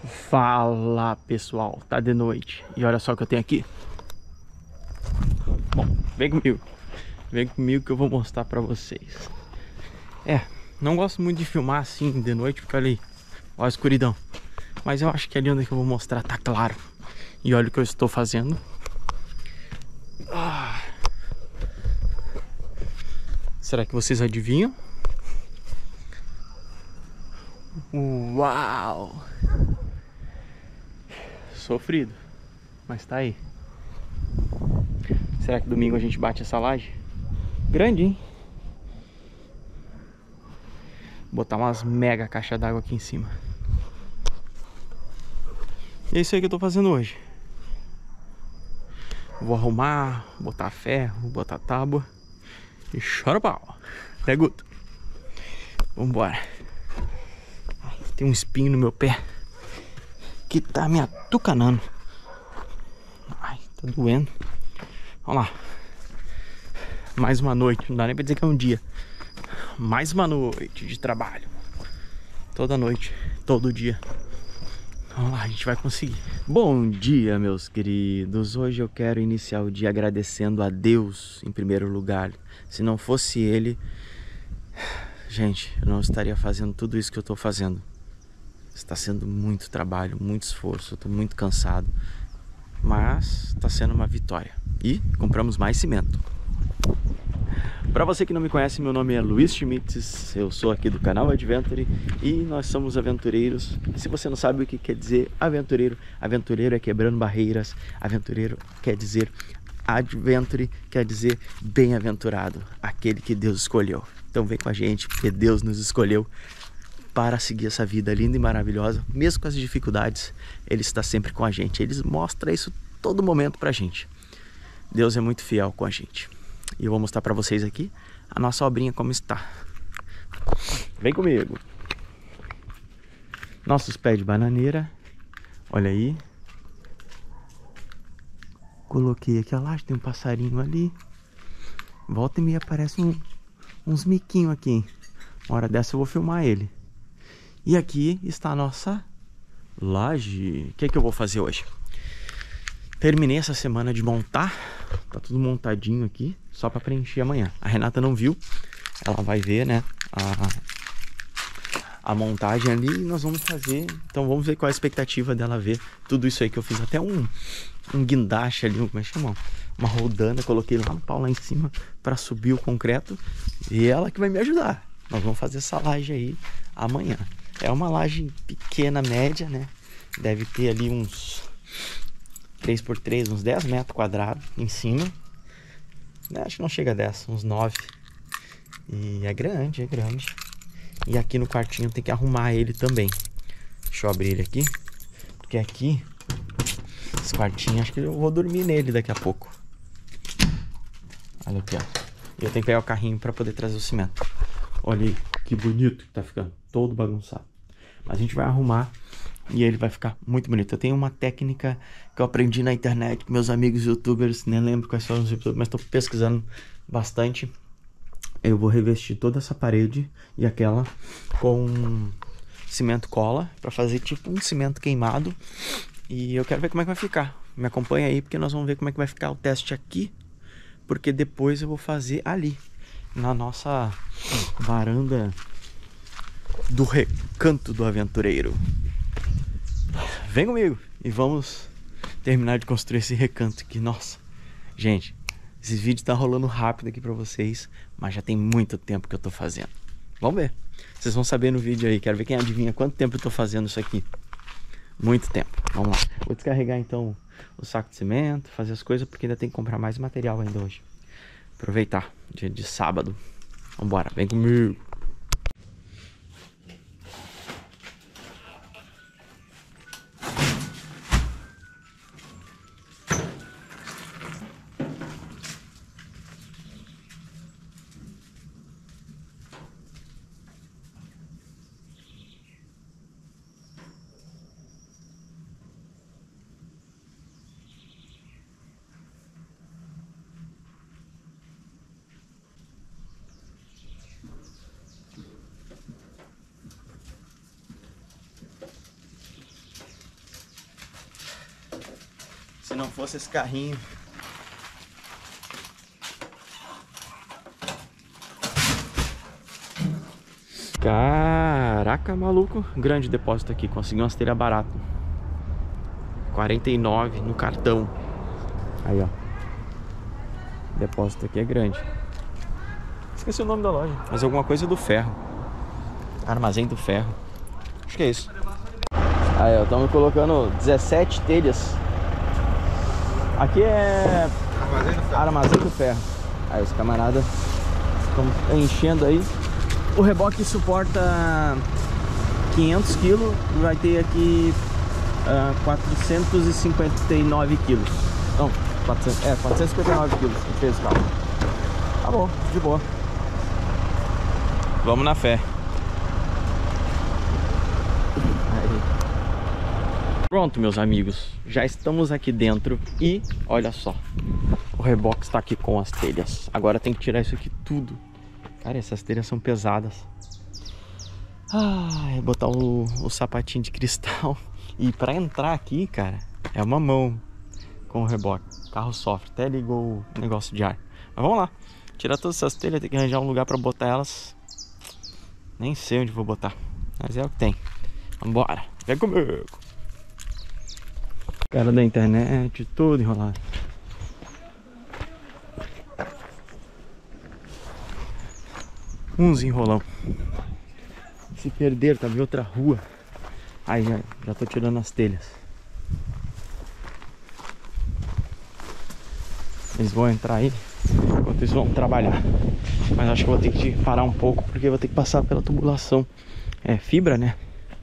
Fala pessoal, tá de noite e olha só o que eu tenho aqui. Bom, vem comigo que eu vou mostrar pra vocês. Não gosto muito de filmar assim de noite porque olha aí, olha a escuridão. Mas eu acho que ali onde eu vou mostrar tá claro. E olha o que eu estou fazendo. Será que vocês adivinham? Uau! Sofrido, mas tá aí. Será que domingo a gente bate essa laje? Grande, hein? Botar umas mega caixas d'água aqui em cima. E é isso aí que eu tô fazendo hoje. Vou arrumar, botar ferro, botar tábua e chora o pau. É Guto. Vambora. Tem um espinho no meu pé que tá me atucanando. Ai, tá doendo. Vamos lá. Mais uma noite, não dá nem pra dizer que é um dia. Mais uma noite de trabalho. Toda noite, todo dia. Vamos lá, a gente vai conseguir. Bom dia, meus queridos. Hoje eu quero iniciar o dia agradecendo a Deus em primeiro lugar. Se não fosse Ele, gente, eu não estaria fazendo tudo isso que eu tô fazendo. Está sendo muito trabalho, muito esforço, eu tô muito cansado. Mas está sendo uma vitória. E compramos mais cimento. Para você que não me conhece, meu nome é Luiz Schmitz, eu sou aqui do canal Adventure e nós somos aventureiros. Se você não sabe o que quer dizer aventureiro, aventureiro é quebrando barreiras, aventureiro quer dizer adventure, quer dizer bem-aventurado, aquele que Deus escolheu. Então vem com a gente, porque Deus nos escolheu para seguir essa vida linda e maravilhosa, mesmo com as dificuldades, Ele está sempre com a gente, Ele mostra isso todo momento pra gente. Deus é muito fiel com a gente. E eu vou mostrar pra vocês aqui a nossa obrinha como está. Vem comigo. Nossos pés de bananeira. Olha aí. Coloquei aqui a laje, tem um passarinho ali. Volta e meia aparece uns miquinhos aqui. Uma hora dessa eu vou filmar ele. E aqui está a nossa laje. O que é que eu vou fazer hoje? Terminei essa semana de montar. Tá tudo montadinho aqui, só para preencher amanhã. A Renata não viu, ela vai ver, né, a montagem ali e nós vamos fazer. Então vamos ver qual é a expectativa dela ver tudo isso aí que eu fiz. Até um guindaste ali, como é que chama? Uma roldana, coloquei lá no pau lá em cima para subir o concreto. E ela que vai me ajudar. Nós vamos fazer essa laje aí amanhã. É uma laje pequena, média, né? Deve ter ali uns 3x3, uns 10 metros quadrados em cima. Acho que não chega a 10, uns 9. E é grande, é grande. E aqui no quartinho tem que arrumar ele também. Deixa eu abrir ele aqui. Porque aqui, esse quartinho, acho que eu vou dormir nele daqui a pouco. Olha aqui, ó. E eu tenho que pegar o carrinho para poder trazer o cimento. Olha aí, que bonito que tá ficando. Todo bagunçado. Mas a gente vai arrumar e ele vai ficar muito bonito. Eu tenho uma técnica que eu aprendi na internet com meus amigos youtubers. Nem lembro quais são os youtubers, mas estou pesquisando bastante. Eu vou revestir toda essa parede e aquela com cimento cola para fazer tipo um cimento queimado. E eu quero ver como é que vai ficar. Me acompanha aí porque nós vamos ver como é que vai ficar o teste aqui. Porque depois eu vou fazer ali, na nossa varanda do Recanto do Aventureiro. Vem comigo e vamos terminar de construir esse recanto aqui. Nossa, gente, esse vídeo tá rolando rápido aqui pra vocês, mas já tem muito tempo que eu tô fazendo. Vamos ver, vocês vão saber no vídeo aí. Quero ver quem adivinha quanto tempo eu tô fazendo isso aqui. Muito tempo. Vamos lá, vou descarregar então o saco de cimento, fazer as coisas, porque ainda tem que comprar mais material ainda hoje. Aproveitar, dia de sábado. Vambora, vem comigo. não fosse esse carrinho. Caraca, maluco. Grande depósito aqui. Consegui umas telhas baratas. 49 no cartão. Aí, ó. O depósito aqui é grande. Esqueci o nome da loja. Mas alguma coisa do ferro. Armazém do ferro. Acho que é isso. Aí, ó. Estamos colocando 17 telhas. Aqui é Armazém do ferro. Aí os camaradas estão enchendo aí. O reboque suporta 500 kg. Vai ter aqui 459 kg. Não, 459 kg. Fez o carro. Tá bom, de boa. Vamos na fé. Aí. Pronto, meus amigos. Já estamos aqui dentro. E olha só. O reboque está aqui com as telhas. Agora tem que tirar isso aqui tudo. Cara, essas telhas são pesadas. Ah, botar o sapatinho de cristal. E pra entrar aqui, cara, é uma mão com o reboque. O carro sofre, até ligou o negócio de ar. Mas vamos lá. Tirar todas essas telhas, tem que arranjar um lugar pra botar elas. Nem sei onde vou botar, mas é o que tem. Vambora, vem comigo. Cara da internet, tudo enrolado. Uns enrolão. Se perder, tá em outra rua. Aí já tô tirando as telhas. Eles vão entrar aí, enquanto eles vão trabalhar. Mas acho que eu vou ter que parar um pouco, porque eu vou ter que passar pela tubulação. É fibra, né?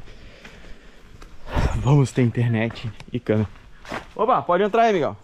Vamos ter internet e câmera. Opa, pode entrar aí, Miguel.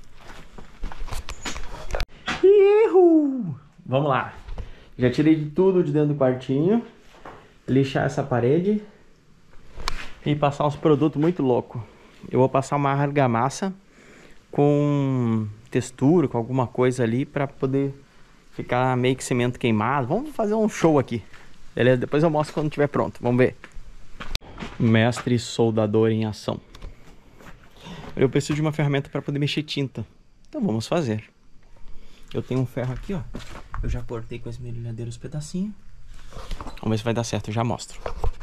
Ihu! Vamos lá. Já tirei de tudo de dentro do quartinho. Lixar essa parede. E passar uns produtos muito loucos. Eu vou passar uma argamassa com textura, com alguma coisa ali, pra poder ficar meio que cimento queimado. Vamos fazer um show aqui. Beleza? Depois eu mostro quando estiver pronto. Vamos ver. Mestre soldador em ação. Eu preciso de uma ferramenta para poder mexer tinta. Então vamos fazer. Eu tenho um ferro aqui, ó. Eu já cortei com a esmerilhadeira os pedacinhos. Vamos ver se vai dar certo, eu já mostro.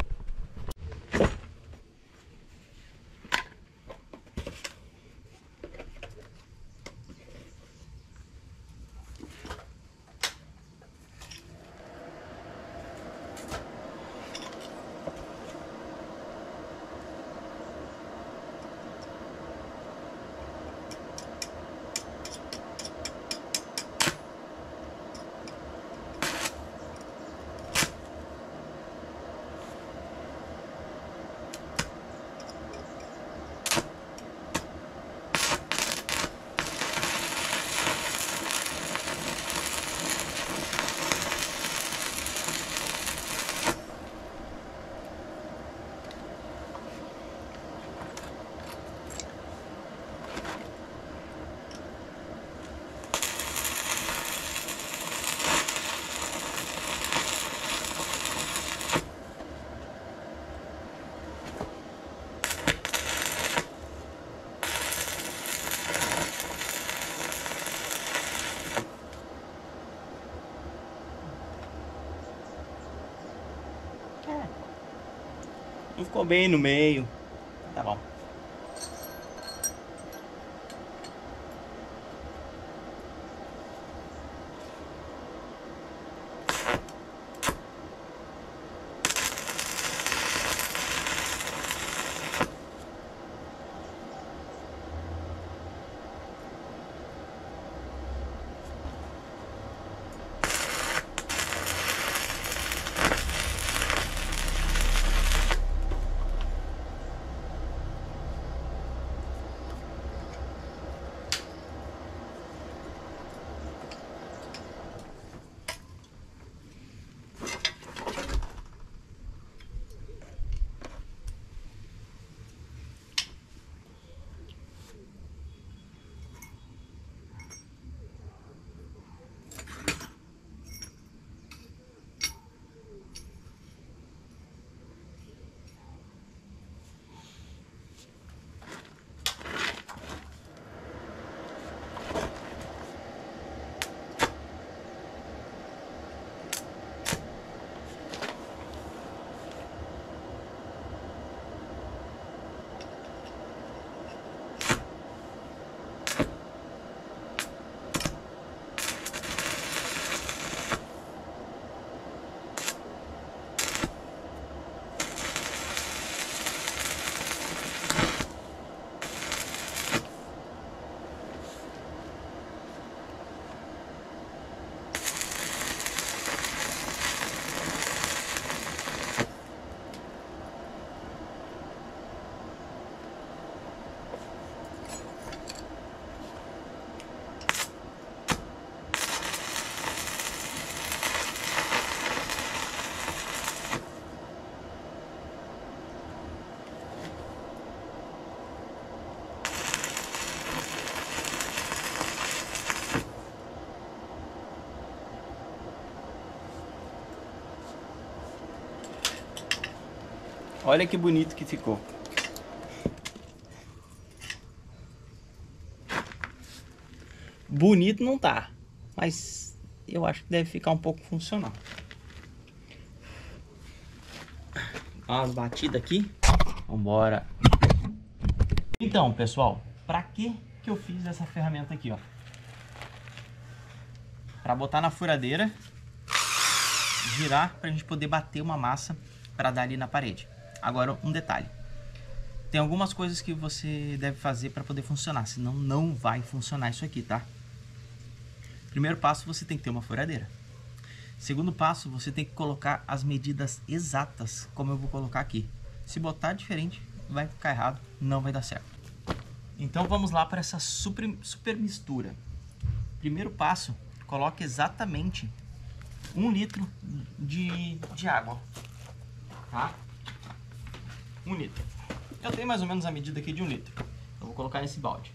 Não ficou bem no meio. Tá bom. Olha que bonito que ficou. Bonito não tá, mas eu acho que deve ficar um pouco funcional. Dá umas batidas aqui. Vambora. Então, pessoal, pra que eu fiz essa ferramenta aqui, ó? Pra botar na furadeira, girar pra gente poder bater uma massa pra dar ali na parede. Agora, um detalhe. Tem algumas coisas que você deve fazer pra poder funcionar, senão não vai funcionar isso aqui, tá? Primeiro passo, você tem que ter uma furadeira. Segundo passo, você tem que colocar as medidas exatas, como eu vou colocar aqui. Se botar diferente, vai ficar errado, não vai dar certo. Então vamos lá para essa super mistura. Primeiro passo, coloque exatamente 1 litro de água, tá? 1 litro. Eu tenho mais ou menos a medida aqui de 1 litro. Eu vou colocar nesse balde.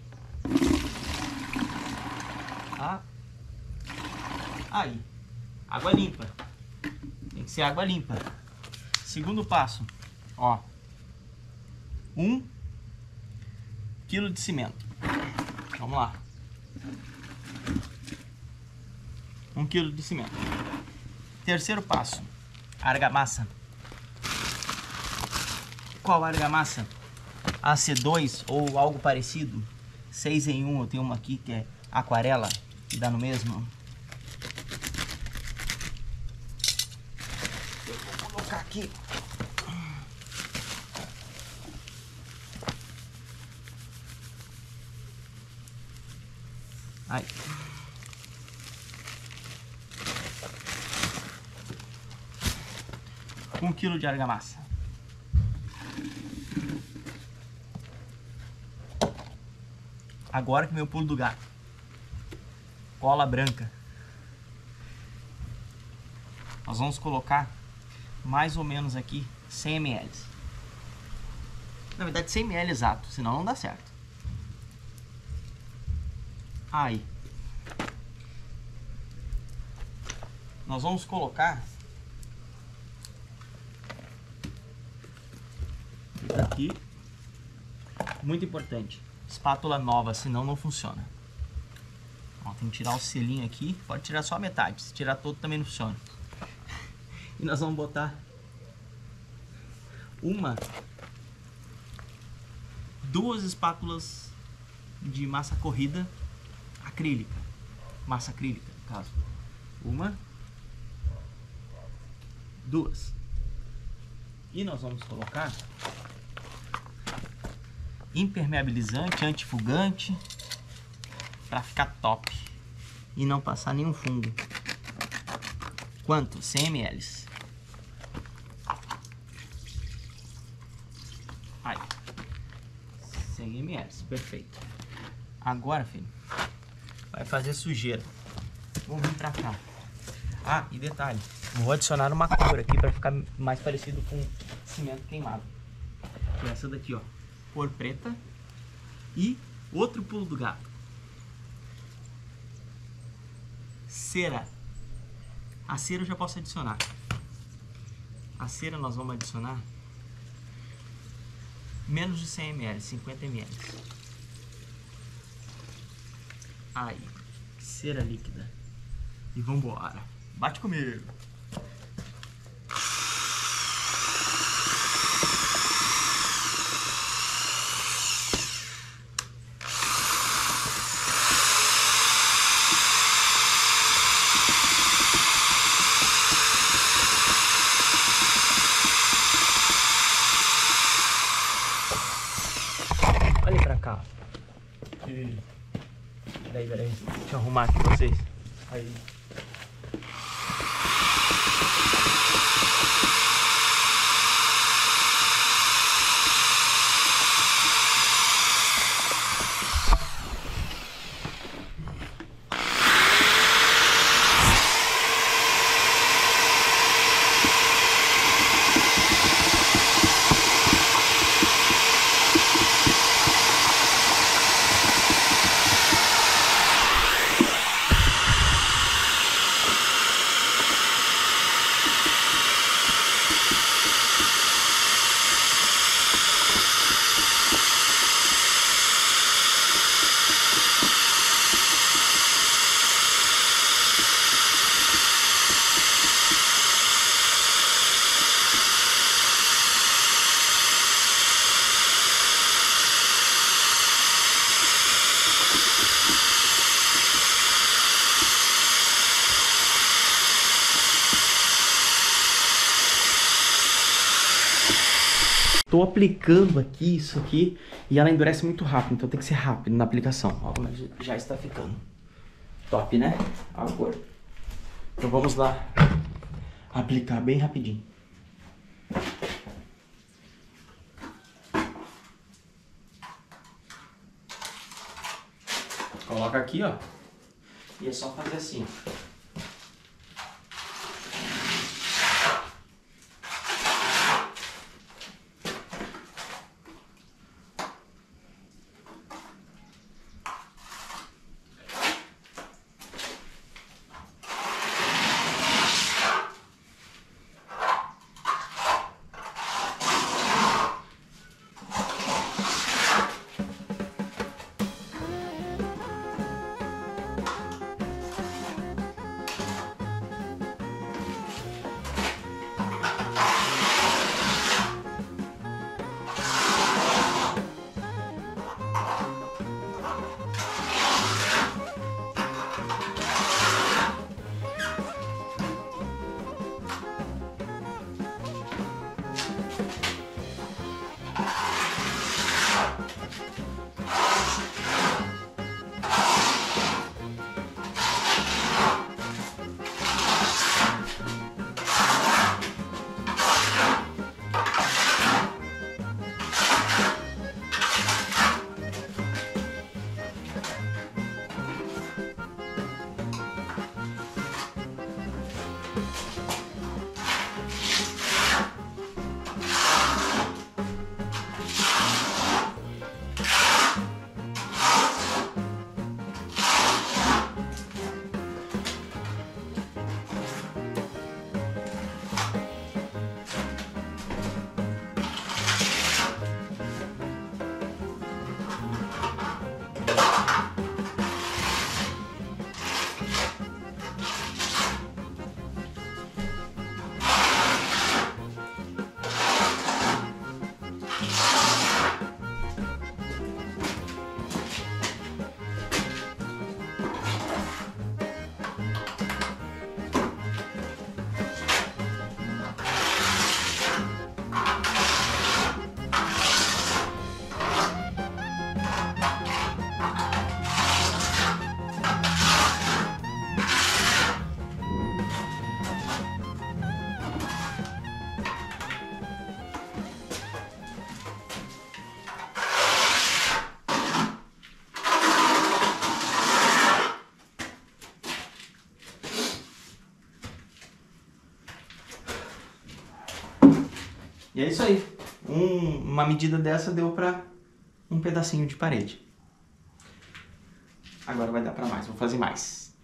Tá? Aí, água limpa. Tem que ser água limpa. Segundo passo, ó, 1 quilo de cimento. Vamos lá. 1 quilo de cimento. Terceiro passo, argamassa. Qual argamassa? AC2 ou algo parecido. 6 em 1, eu tenho uma aqui que é aquarela, que dá no mesmo. Eu vou colocar aqui. Aí. Um quilo de argamassa. Agora que meu pulo do gato. Cola branca. Nós vamos colocar mais ou menos aqui 100 ml. Na verdade 100 ml exato, senão não dá certo. Aí. Nós vamos colocar aqui. Muito importante. Espátula nova, senão não funciona. Ó, tem que tirar o selinho aqui. Pode tirar só a metade. Se tirar todo também não funciona. E nós vamos botar duas espátulas de massa corrida acrílica. Massa acrílica, no caso. 1, 2. E nós vamos colocar impermeabilizante, antifugante, para ficar top e não passar nenhum fungo. Quanto? 100 ml. Aí, 100 ml, perfeito. Agora, filho, vai fazer sujeira. Vamos vir pra cá. Ah, e detalhe, vou adicionar uma cor aqui para ficar mais parecido com cimento queimado. Que é essa daqui, ó. Cor preta. E outro pulo do gato. Cera. A cera eu já posso adicionar. A cera nós vamos adicionar menos de 100 ml, 50 ml. Aí, cera líquida. E vambora. Bate comigo. Olha pra cá. Peraí. Deixa eu arrumar aqui pra vocês. Aí. tô aplicando aqui isso aqui e ela endurece muito rápido, então tem que ser rápido na aplicação. Ó, como já está ficando. Top, né? A cor. Então vamos lá aplicar bem rapidinho. Coloca aqui, ó. E é só fazer assim. E é isso aí. Uma medida dessa deu pra um pedacinho de parede. Agora vai dar pra mais. Vou fazer mais.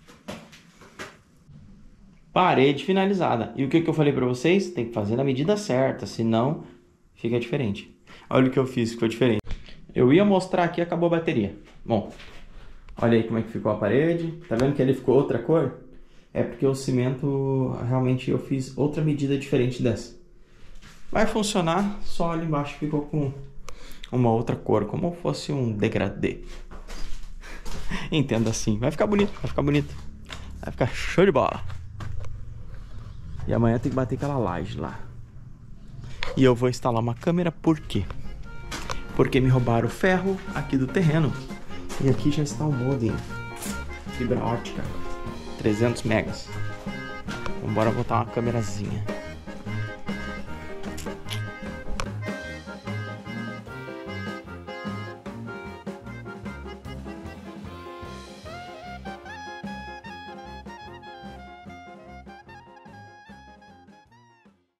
Parede finalizada. E o que eu falei pra vocês? Tem que fazer na medida certa, senão fica diferente. Olha o que eu fiz, ficou diferente. Eu ia mostrar aqui, acabou a bateria. Bom, olha aí como é que ficou a parede. Tá vendo que ele ficou outra cor? É porque o cimento, realmente eu fiz outra medida diferente dessa. Vai funcionar, só ali embaixo ficou com uma outra cor, como fosse um degradê. Entenda assim, vai ficar bonito, vai ficar bonito. Vai ficar show de bola. E amanhã tem que bater aquela laje lá. E eu vou instalar uma câmera, por quê? Porque me roubaram o ferro aqui do terreno. E aqui já está o modem. Fibra ótica, 300 megas. Vamos botar uma câmerazinha.